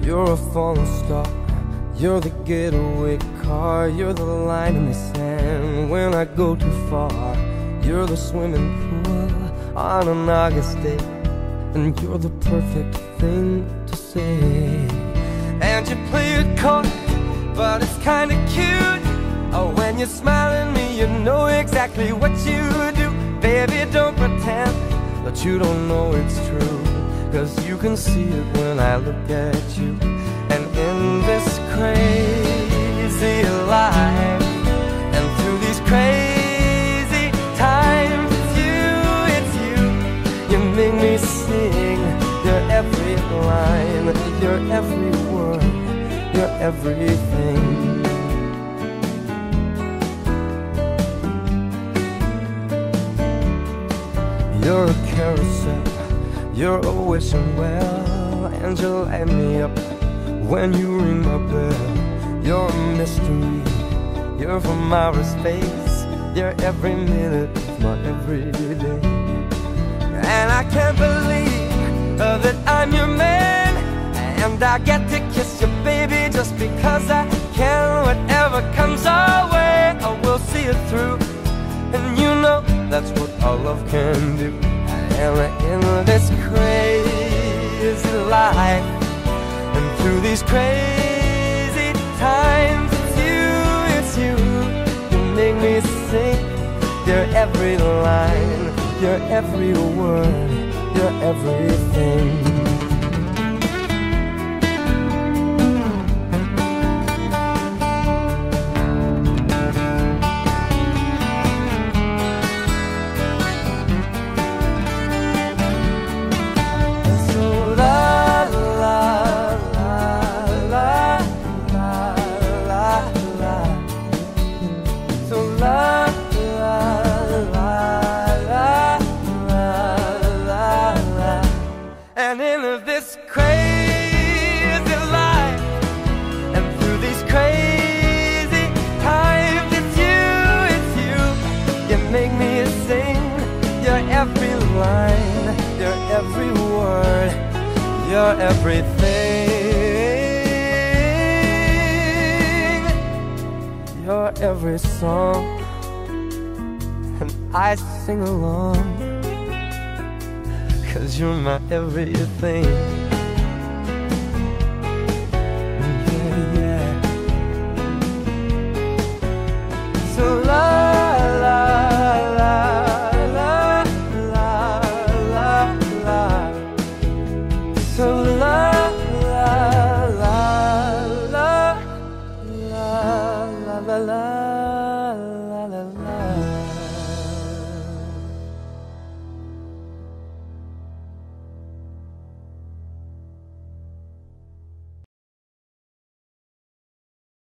You're a falling star, you're the getaway car, you're the line in the sand when I go too far. You're the swimming pool on an August day, and you're the perfect thing to say. And you play it coy, but it's kinda cute. Oh, when you smile at me, you know exactly what you do. Baby, don't pretend that you don't know it's true, 'cause you can see it when I look at you. And in this crazy life, and through these crazy times, it's you, you make me sing. Your every line, your every word, your everything. You're a carousel, you're a wishing well, and you light me up when you ring my bell. You're a mystery, you're from outer space, you're every minute of my everyday. And I can't believe that I'm your man, and I get to kiss you, baby, just because I can. Whatever comes our way, I will see it through, and you know that's what our love can do. And in this crazy life, and through these crazy times, it's you, you make me sing. Your every line, your every word, your everything. And in this crazy life, and through these crazy times, it's you, you make me sing. Your every line, your every word, your everything, your every song, and I sing along, 'cause you're my everything.